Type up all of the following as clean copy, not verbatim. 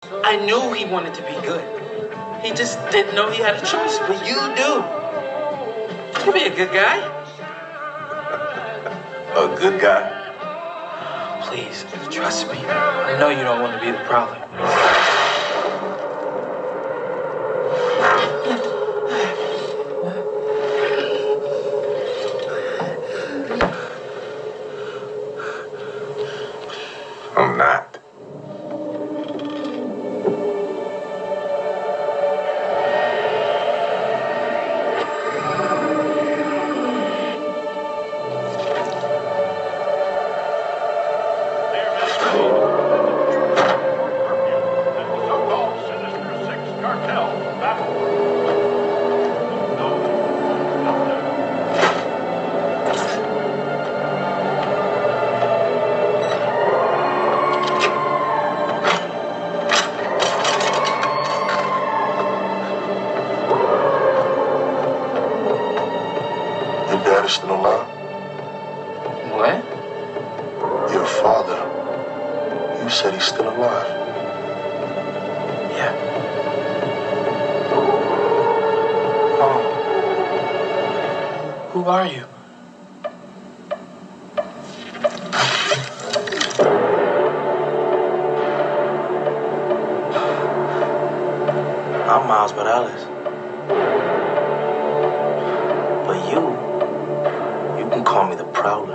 I knew he wanted to be good. He just didn't know he had a choice, but you do. You'll be a good guy. A good guy? Please, trust me. I know you don't want to be the prowler. I'm not. Your dad is still alive? What? Your father. You said he's still alive. Yeah. Oh. Who are you? I'm Miles Morales. But you can call me the Prowler.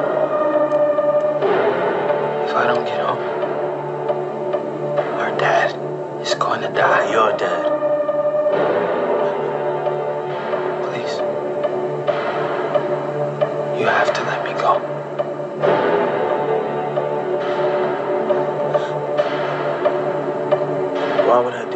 If I don't get home, our dad is going to die. Your dad. Please. You have to let me go. Why would I